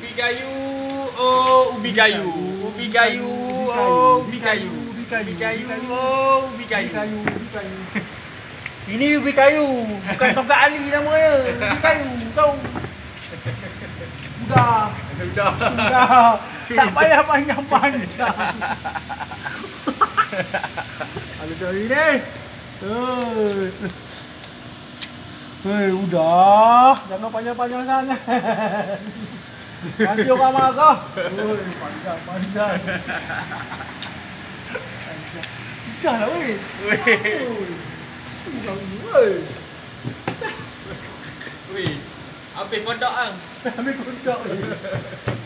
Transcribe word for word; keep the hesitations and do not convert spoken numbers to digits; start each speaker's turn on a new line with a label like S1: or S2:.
S1: Ubi kayu, oh ubi kayu, ubi kayu, oh ubi kayu, ubi kayu, oh ubi kayu,
S2: ubi kayu. Ini ubi kayu, bukan tongkat Ali namanya. Ubi kayu, tahu? Udah,
S1: udah,
S2: udah. Tak payah panjang-panjang. Ada cari ni. Hei, hey, udah, jangan panjang-panjang sana. Nanti orang marah. Hei, panjang-panjang. Dah lah, weh. Bukan weh.
S1: Weh, habis kodok ang.
S2: Habis kodok.